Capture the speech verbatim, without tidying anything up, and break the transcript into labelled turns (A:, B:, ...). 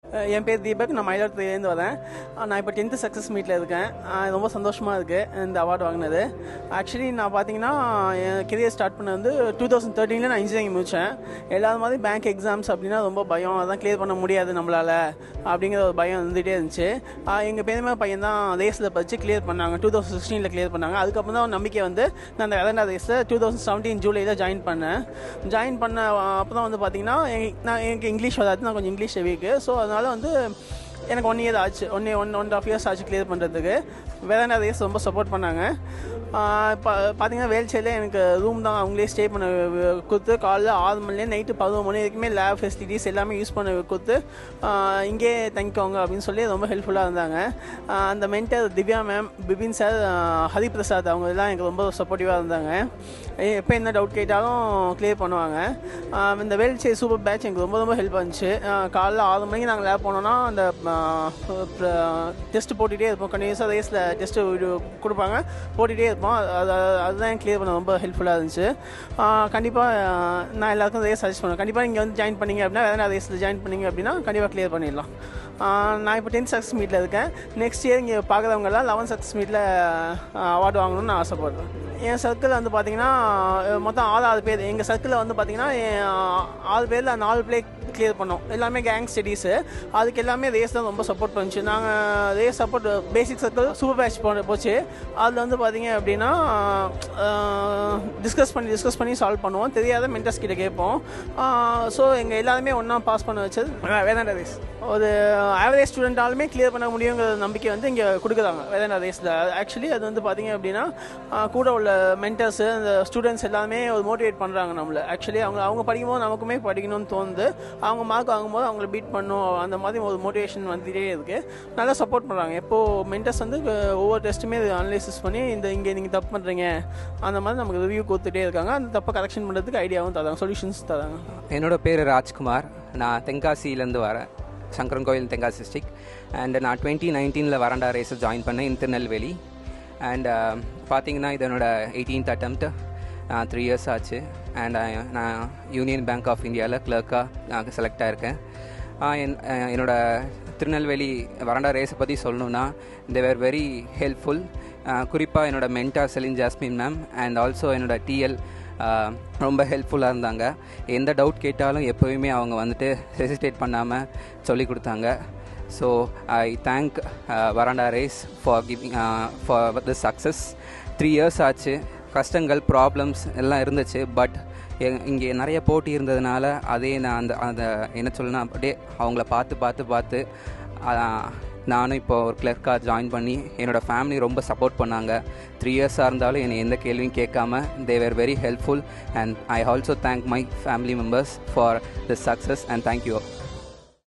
A: என் பேர் தீபக். நான் மயிலாடுதுறையிலேருந்து வரேன். நான் இப்போ டென்த்து சக்ஸஸ் மீட்டில் இருக்கேன். ரொம்ப சந்தோஷமாக இருக்குது இந்த அவார்டு வாங்கினது. ஆக்சுவலி நான் பார்த்தீங்கன்னா என் கெரியர் ஸ்டார்ட் பண்ண வந்து டூ தௌசண்ட் தேர்ட்டீனில் நான் இன்ஜினியரிங் முடித்தேன். எல்லாரும் மாதிரி பேங்க் எக்ஸாம்ஸ் அப்படின்னா ரொம்ப பயம், அதான் கிளியர் பண்ண முடியாது நம்மளால் அப்படிங்கிற ஒரு பயம் வந்துகிட்டே இருந்துச்சு. எங்கள் பெருமை பையன் தான் ரேஸில் படித்து கிளியர் பண்ணாங்க. டூ தௌசண்ட் சிக்ஸ்டீனில் கிளியர் பண்ணாங்க. அதுக்கப்புறம் தான் நம்பிக்கை வந்து நான் அந்த வெராண்டா ரேஸில் டூ தௌசண்ட் செவன்டீன் ஜூலையில் ஜாயின் பண்ணேன். ஜாயின் பண்ண அப்புறம் வந்து பார்த்தீங்கன்னா நான் எனக்கு இங்கிலீஷ் வராது, நான் கொஞ்சம் இங்கிலீஷ் வீக்கு. ஸோ அதனால் வந்து எனக்கு ஒன் இயர் ஆச்சு, one one one half years ஆச்சு கிளியர் பண்ணுறதுக்கு. வெராண்டா ரேஸ் ரொம்ப சப்போர்ட் பண்ணாங்க. இப்போ பார்த்தீங்கன்னா வேல்ச்சேரியில் எனக்கு ரூம் தான் அவங்களே ஸ்டே பண்ண கொடுத்து, காலைல ஆறு மணிலேருந்து நைட்டு பதினொரு மணி வரைக்குமே லேப் ஃபெசிலிட்டிஸ் எல்லாமே யூஸ் பண்ண கொடுத்து இங்கே தங்கிக்கோங்க அப்படின்னு சொல்லி ரொம்ப ஹெல்ப்ஃபுல்லாக இருந்தாங்க. அந்த mentor Divya ma'am, Bipin sir, Hariprasad அவங்க எல்லாம் எனக்கு ரொம்ப சப்போர்ட்டிவாக இருந்தாங்க. எப்போ என்ன டவுட் கேட்டாலும் கிளியர் பண்ணுவாங்க. இந்த வேல்ச்சேரி சூப்பர் பேட்ச் எனக்கு ரொம்ப ரொம்ப ஹெல்ப் ஆச்சு. காலைல ஆறு மணிக்கு நாங்கள் லேப் போனோன்னா அந்த டெஸ்ட் போட்டுகிட்டே இருப்போம். கண்டினியூஸாக ரேஸில் டெஸ்ட்டு கொடுப்பாங்க, போட்டுகிட்டே இருப்போம். அது அதுதான் கிளியர் பண்ண ரொம்ப ஹெல்ப்ஃபுல்லாக இருந்துச்சு. கண்டிப்பாக நான் எல்லாருக்கும் ரேஸ் சஜஸ்ட் பண்ணுவேன். கண்டிப்பாக நீங்கள் வந்து ஜாயின் பண்ணிங்க அப்படின்னா, வேறு ரேஸில் ஜாயின் பண்ணிங்க அப்படின்னா கண்டிப்பாக கிளியர் பண்ணிடலாம். நான் இப்போ டென்த் சக்ஸஸ் மீட்டில் இருக்கேன். நெக்ஸ்ட் இயர் இங்கே பார்க்குறவங்கலாம் லெவன்த் சக்ஸஸ் மீட்டில் அவார்டு வாங்கணும்னு நான் ஆசைப்படுறேன். என் சர்க்கிள் வந்து பார்த்திங்கன்னா மொத்தம் ஆறு ஆறு பேர். எங்கள் சர்க்கிளில் வந்து பார்த்திங்கன்னா ஆறு பேரில் நாலு பிளே கிளியர் பண்ணோம். எல்லாமே கேங் ஸ்டடீஸு. அதுக்கு எல்லாமே ரேஸ் தான் ரொம்ப சப்போர்ட் பண்ணிச்சு. நாங்கள் Race support basic circle super batch போன போச்சு. அதில் வந்து பார்த்திங்க அப்படின்னா டிஸ்கஸ் பண்ணி டிஸ்கஸ் பண்ணி சால்வ் பண்ணுவோம். தெரியாத மென்டர்ஸ் கிட்ட கேட்போம். ஸோ எங்கள் எல்லாருமே ஒன்றா பாஸ் பண்ண வச்சது வேதாண்டா ரேஸ். ஒரு ஆவரேஜ் ஸ்டூடெண்ட்டாலுமே கிளியர் பண்ண முடியுங்கிற நம்பிக்கை வந்து இங்கே கொடுக்குறாங்க வேதாண்டா ரேஸில். ஆக்சுவலி அது வந்து பார்த்திங்க அப்படின்னா கூட உள்ள மென்டர்ஸு, அந்த ஸ்டூடெண்ட்ஸ் எல்லாமே ஒரு மோட்டிவேட் பண்ணுறாங்க நம்மளை. ஆக்சுவலி அவங்க அவங்க படிக்கும்போது நமக்குமே படிக்கணும்னு தோணுது. அவங்க மார்க் வாங்கும்போது அவங்கள பீட் பண்ணும், அந்த மாதிரி ஒரு மோட்டிவேஷன் வந்துகிட்டே இருக்குது. நல்லா சப்போர்ட் பண்ணுறாங்க. எப்போது மென்டர்ஸ் வந்து ஒவ்வொரு டெஸ்ட்டுமே அனலைசிஸ் பண்ணி இந்த இங்கே நீங்கள் தப்பு பண்ணுறீங்க அந்த மாதிரி நமக்கு ரிவ்யூ கொடுத்துட்டே இருக்காங்க. அந்த தப்பை கரெக்ஷன் பண்ணுறதுக்கு ஐடியாவும் தராங்க, சொல்யூஷன்ஸ் தராங்க.
B: என்னோட பேர் ராஜ்குமார். நான் தென்காசியிலேருந்து வரேன், சங்கரன் கோயில் தென்காசி டிஸ்ட்ரிக்ட். அண்ட் நான் டுவெண்ட்டி நைன்டீனில் வரண்டா ரேஸை ஜாயின் பண்ணேன் திருநெல்வேலி. அண்ட் பார்த்தீங்கன்னா இது என்னோட எயிட்டீன்த் அட்டெம்ப்ட். த்ரீ இயர்ஸ் ஆச்சு. அண்ட் நான் யூனியன் பேங்க் ஆஃப் இந்தியாவில் கிளர்க்காக நான் செலக்ட் ஆகிருக்கேன். என் என்னோட திருநெல்வேலி வரண்டா ரேஸை பற்றி சொல்லணுன்னா, தே வேர் வெரி ஹெல்ப்ஃபுல். குறிப்பாக என்னோட mentor Celine Jasmine ma'am and also என்னோட டிஎல் ரொம்ப ஹெல்ப்ஃபுல்லாக இருந்தாங்க. எந்த டவுட் கேட்டாலும் எப்போயுமே அவங்க வந்துட்டு ஹெசிடேட் பண்ணாமல் சொல்லி கொடுத்தாங்க. So I thank Veranda Race for giving for the success. Three years ஆச்சு. கஷ்டங்கள், ப்ராப்ளம்ஸ் எல்லாம் இருந்துச்சு. பட் இங்கே நிறைய போட்டி இருந்ததுனால அதே நான் அந்த அந்த என்ன சொல்லணும்னா அப்படியே அவங்கள பார்த்து பார்த்து பார்த்து நானும் இப்போ ஒரு கிளர்க்காக ஜாயின் பண்ணி என்னோடய ஃபேமிலி ரொம்ப சப்போர்ட் பண்ணாங்க. த்ரீ இயர்ஸாக இருந்தாலும் என்னை எந்த கேள்வியும் கேட்காம they were very helpful. And I also thank my family members for the success and thank you.